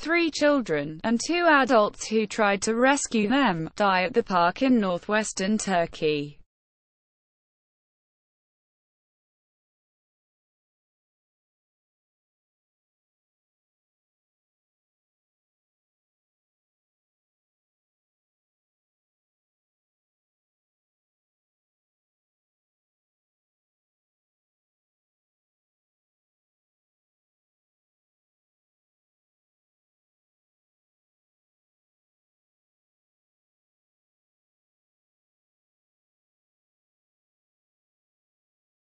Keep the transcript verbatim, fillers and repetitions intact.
Three children, and two adults who tried to rescue them, die at the park in northwestern Turkey.